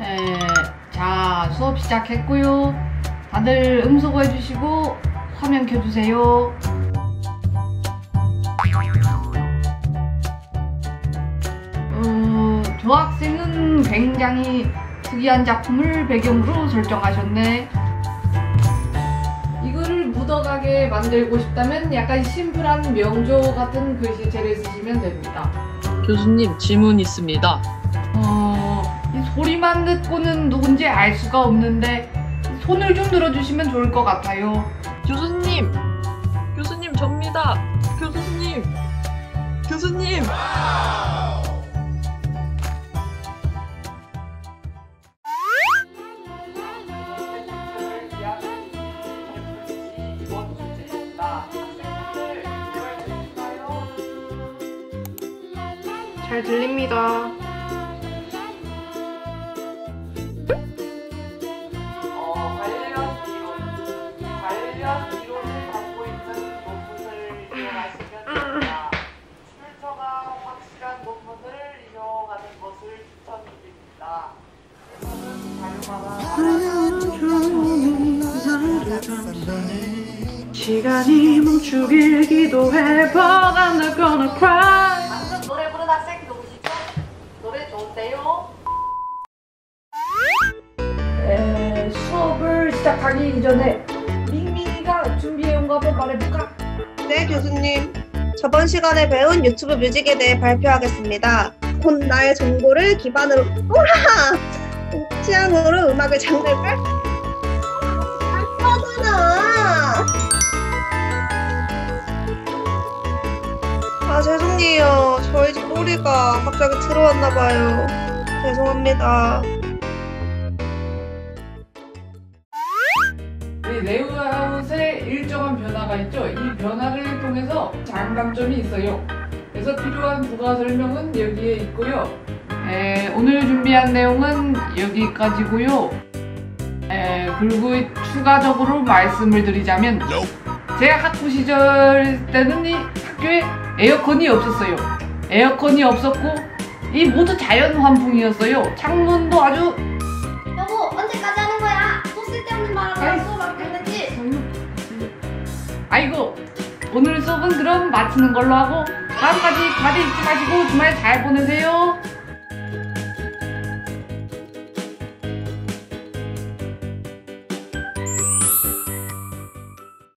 자, 수업 시작했고요. 다들 음소거 해주시고 화면 켜주세요. 저 학생은 굉장히 특이한 작품을 배경으로 설정하셨네. 이거를 묻어가게 만들고 싶다면 약간 심플한 명조 같은 글씨체를 쓰시면 됩니다. 교수님, 질문 있습니다. 이 소리만 듣고는 누군지 알 수가 없는데 손을 좀 들어주시면 좋을 것 같아요. 교수님! 교수님, 접니다! 교수님! 교수님! 잘 들립니다. 관련 이론을 갖고 있는 논문을 이용하시면 됩니다. 출처가 확실한 논문을 이용하는 것을 추천드립니다. 시간이 멈추길 기도해 But I'm not gonna cry. 방금 노래 부른 학생 누구시죠? 노래 좋은데요? 수업을 시작하기 이전에 밍밍이가 준비해온 거 한번 말해볼까? 네, 교수님. 저번 시간에 배운 유튜브 뮤직에 대해 발표하겠습니다. 곧 나의 정보를 기반으로 취향으로 음악을 장르를 하잖아. 아, 죄송해요. 저희 집 소리가 갑자기 들어왔나봐요. 죄송합니다. 레이아웃에 일정한 변화가 있죠. 이 변화를 통해서 장단점이 있어요. 그래서 필요한 부가 설명은 여기에 있고요. 오늘 준비한 내용은 여기까지고요. 그리고 추가적으로 말씀을 드리자면 제가 학부 시절 때는 이 학교에 에어컨이 없었어요. 에어컨이 없었고 이 모두 자연 환풍이었어요. 창문도 아주 여보, 언제까지 하는 거야? 또 쓸데없는 말하고 수업 안 끝내지? 아이고, 오늘 수업은 그럼 마치는 걸로 하고 다음까지 과제 잊지 마시고 주말 잘 보내세요.